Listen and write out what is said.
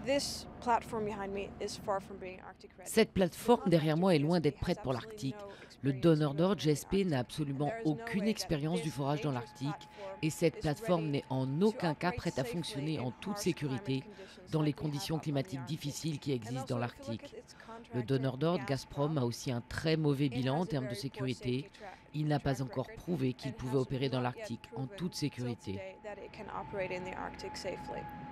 Cette plateforme derrière moi est loin d'être prête pour l'Arctique. Le donneur d'ordre GSP n'a absolument aucune expérience du forage dans l'Arctique et cette plateforme n'est en aucun cas prête à fonctionner en toute sécurité dans les conditions climatiques difficiles qui existent dans l'Arctique. Le donneur d'ordre Gazprom a aussi un très mauvais bilan en termes de sécurité. Il n'a pas encore prouvé qu'il pouvait opérer dans l'Arctique en toute sécurité.